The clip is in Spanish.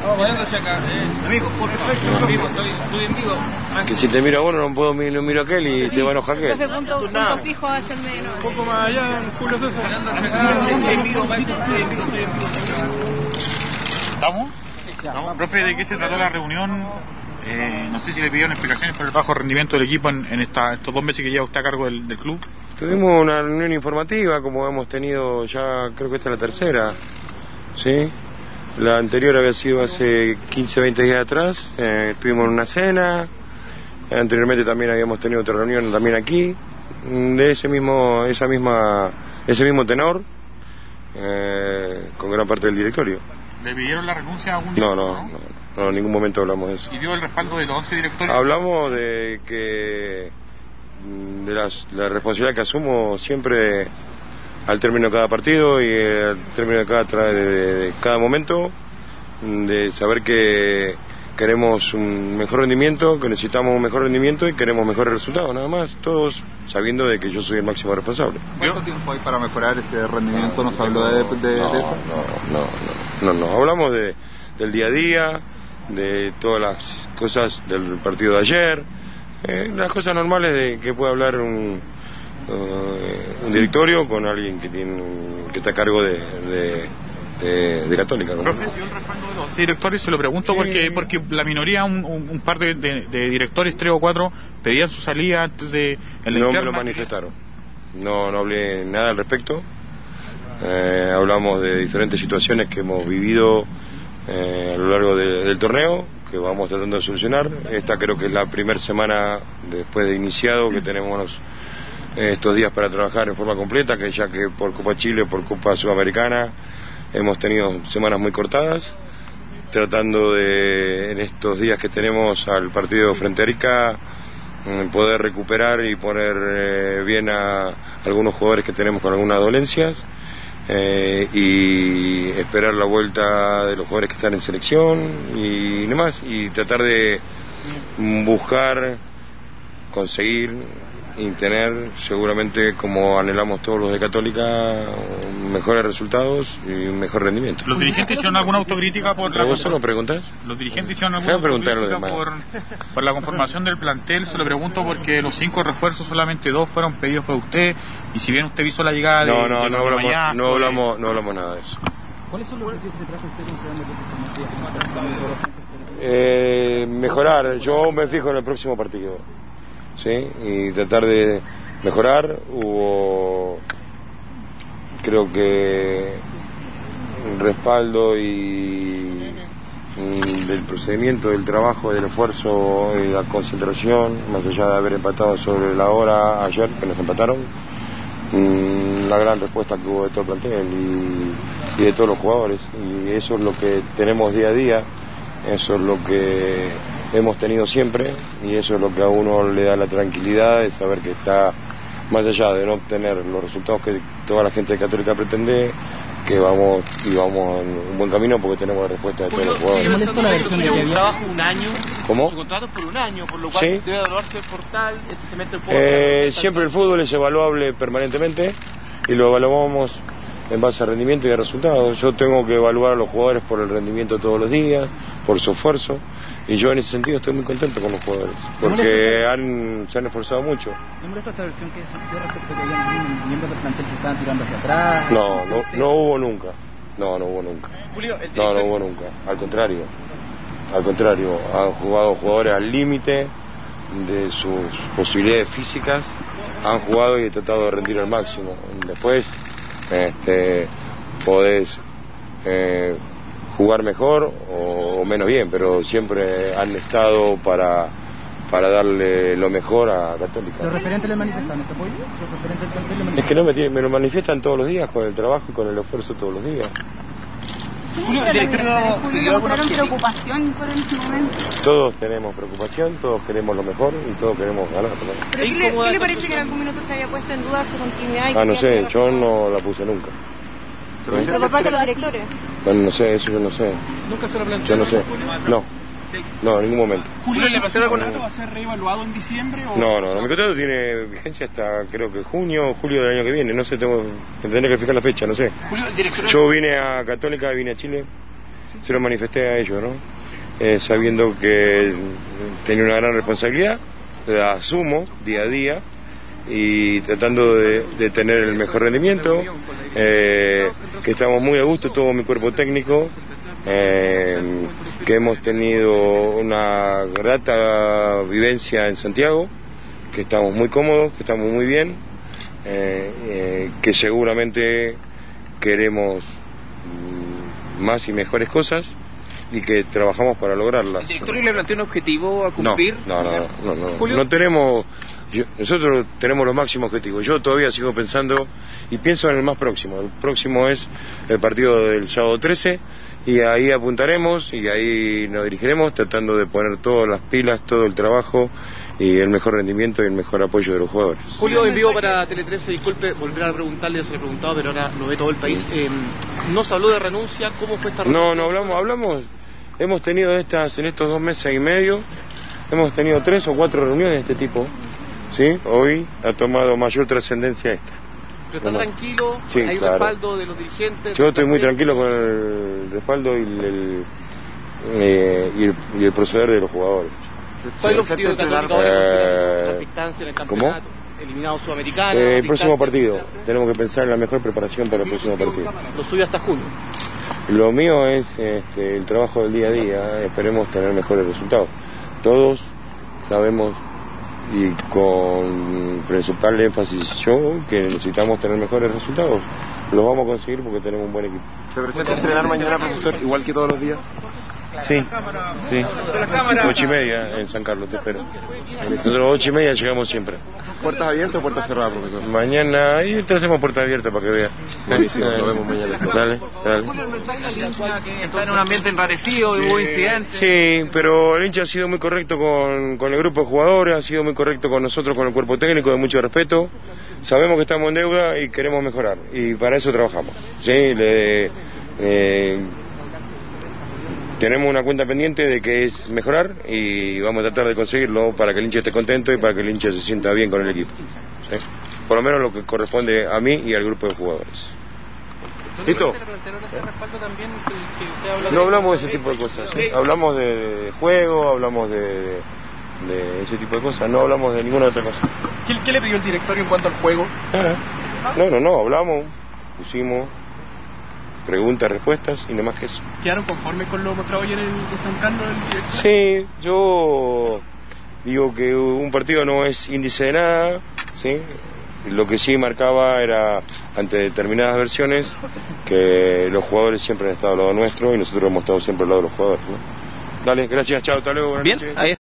Mirando hacia acá, amigo, por perfecto, vivo, estoy en vivo. Que si te miro a vos no puedo no miro a aquel y se va a enojar aquel. Entonces punto fijo hacia el medio. Un poco más allá, Julio César. Mirando hacia acá, estoy en vivo, estoy en vivo. ¿Estamos? ¿Estamos? Profe, ¿de qué se trató la reunión? No sé si le pidieron explicaciones por el bajo rendimiento del equipo en estos 2 meses que lleva usted a cargo del club. Tuvimos una reunión informativa, como hemos tenido ya, creo que esta es la tercera, ¿sí? La anterior había sido hace 15, 20 días atrás, tuvimos una cena, anteriormente también habíamos tenido otra reunión también aquí, de ese mismo tenor, con gran parte del directorio. ¿Le pidieron la renuncia a algún director? No, en ningún momento hablamos de eso. ¿Y dio el respaldo de los 11 directores? Hablamos de que de la responsabilidad que asumo siempre al término de cada partido y al término de cada momento, de saber que queremos un mejor rendimiento, que necesitamos un mejor rendimiento y queremos mejores resultados, nada más, todos sabiendo de que yo soy el máximo responsable. ¿Cuánto tiempo hay para mejorar ese rendimiento? ¿Nos habló de eso? No, hablamos del día a día, de todas las cosas del partido de ayer, las cosas normales de que puede hablar un directorio con alguien que está a cargo de Católica, ¿no? Profe, dio el respaldo de los directores, se lo pregunto porque la minoría, un par de directores, 3 o 4, pedían su salida antes de... No me lo manifestaron, no hablé nada al respecto, hablamos de diferentes situaciones que hemos vivido a lo largo del torneo, que vamos tratando de solucionar. Esta creo que es la primera semana después de iniciado que tenemos estos días para trabajar en forma completa, que ya que por Copa Chile, por Copa Sudamericana hemos tenido semanas muy cortadas, tratando de, en estos días que tenemos al partido frente a Arica, poder recuperar y poner bien a algunos jugadores que tenemos con algunas dolencias, y esperar la vuelta de los jugadores que están en selección y demás, y tratar de buscar, conseguir y tener, seguramente como anhelamos todos los de Católica, mejores resultados y un mejor rendimiento. ¿Los dirigentes hicieron alguna autocrítica por la... ¿Vos lo preguntás? ¿Los dirigentes hicieron alguna autocrítica por la conformación del plantel? Se lo pregunto porque los 5 refuerzos, solamente 2 fueron pedidos por usted, y si bien usted hizo la llegada no hablamos nada de eso. ¿Cuáles son los objetivos que se traza usted considerando que mejorar, yo me fijo en el próximo partido, ¿sí? Y tratar de mejorar. Hubo, creo que, un respaldo y del procedimiento, del trabajo, del esfuerzo y la concentración, más allá de haber empatado sobre la hora ayer, que nos empataron, la gran respuesta que hubo de todo el plantel y de todos los jugadores, y eso es lo que tenemos día a día, eso es lo que hemos tenido siempre, y eso es lo que a uno le da la tranquilidad de saber que está, más allá de no obtener los resultados que toda la gente de Católica pretende, que vamos en un buen camino porque tenemos la respuesta de todos los jugadores. Un trabajo un año. ¿Cómo? Su contrato es por un año, por lo cual ¿sí? Debe evaluarse por tal, se mete el poder. Siempre el fútbol es evaluable permanentemente y lo evaluamos en base a rendimiento y a resultados. Yo tengo que evaluar a los jugadores por el rendimiento todos los días, por su esfuerzo, y yo en ese sentido estoy muy contento con los jugadores, porque se han esforzado mucho. ¿No molesta esta versión que yo respecto a que habían miembros del plantel que estaban tirando hacia atrás? No hubo nunca. No hubo nunca. Julio, no hubo nunca. Al contrario, han jugado jugadores al límite de sus posibilidades físicas, han jugado y he tratado de rendir al máximo. Después podés jugar mejor o menos bien, pero siempre han estado para darle lo mejor a Católica. ¿Los referentes le manifiestan ese apoyo? ¿Los referentes del plantel le manifiestan? Es que me lo manifiestan todos los días, con el trabajo y con el esfuerzo todos los días. Julio, el director mostraron preocupación por este momento. Todos tenemos preocupación, todos queremos lo mejor y todos queremos ganar, ¿no? ¿Pero qué le parece que en algún minuto se haya puesto en duda su continuidad? No sé, yo no la puse nunca. ¿Pero por parte de los directores? Bueno, no sé, eso yo no sé. ¿Nunca se lo planteó? Yo no sé, no, en ningún momento. ¿Julio, ¿le planteó algún acto va a ser reevaluado en diciembre? O... No, mi contrato tiene vigencia hasta creo que julio del año que viene, no sé, tendré que fijar la fecha, no sé. Julio, el director... Yo vine a Católica, vine a Chile, se lo manifesté a ellos, ¿no? Sabiendo que tenía una gran responsabilidad, la asumo día a día y tratando de tener el mejor rendimiento, que estamos muy a gusto, todo mi cuerpo técnico, que hemos tenido una grata vivencia en Santiago, que estamos muy cómodos, que estamos muy bien, que seguramente queremos más y mejores cosas y que trabajamos para lograrlas. ¿El directorio le plantea un objetivo a cumplir? No tenemos, nosotros tenemos los máximos objetivos. Yo todavía sigo pensando y pienso en el más próximo. El próximo es el partido del sábado 13 y ahí apuntaremos y ahí nos dirigiremos tratando de poner todas las pilas, todo el trabajo y el mejor rendimiento y el mejor apoyo de los jugadores. Julio, en vivo para Tele 13, disculpe volver a preguntarle, se le he preguntado, pero ahora lo ve todo el país. ¿No se habló de renuncia? ¿Cómo fue esta renuncia? No hablamos, hemos tenido en estos 2 meses y medio, hemos tenido 3 o 4 reuniones de este tipo, ¿sí? Hoy ha tomado mayor trascendencia esta. ¿Pero está tranquilo? Sí, ¿Hay claro. Respaldo de los dirigentes? Yo estoy muy tranquilo con el respaldo y el proceder de los jugadores. ¿Cuál es el objetivo de Católica ahora con la distancia en el campeonato? ¿Cómo? Eliminado Sudamericano. El próximo partido. Tenemos que pensar en la mejor preparación para el próximo partido. Lo suyo hasta junio. Lo mío es el trabajo del día a día. Esperemos tener mejores resultados. Todos sabemos y con principal énfasis yo que necesitamos tener mejores resultados. Los vamos a conseguir porque tenemos un buen equipo. ¿Se presenta a entrenar mañana, profesor, igual que todos los días? Sí. 8:30 en San Carlos, te espero. Nosotros 8:30 llegamos siempre. ¿Puertas abiertas o puertas cerradas, profesor? Mañana, ahí te hacemos puerta abierta para que veas. Buenísimo, nos vemos mañana. Dale. Está en un ambiente enrarecido, hubo incidentes. Sí, pero el hincha ha sido muy correcto con el grupo de jugadores, ha sido muy correcto con nosotros, con el cuerpo técnico, de mucho respeto. Sabemos que estamos en deuda y queremos mejorar, y para eso trabajamos. ¿Sí? Tenemos una cuenta pendiente de que es mejorar y vamos a tratar de conseguirlo para que el hincha esté contento y para que el hincha se sienta bien con el equipo. ¿Sí? Por lo menos lo que corresponde a mí y al grupo de jugadores. ¿Listo? No hablamos de ese tipo de cosas. ¿Sí? Hablamos de juego, hablamos de ese tipo de cosas, no hablamos de ninguna otra cosa. ¿Qué le pidió el directorio en cuanto al juego? No, hablamos, pusimos preguntas, respuestas y nada más que eso. ¿Quedaron conformes con lo mostrado ayer en San Carlos el director? Sí, yo digo que un partido no es índice de nada, ¿sí? Lo que sí marcaba era, ante determinadas versiones, que los jugadores siempre han estado al lado nuestro y nosotros hemos estado siempre al lado de los jugadores, ¿no? Dale, gracias, chao, hasta luego, buenas noches.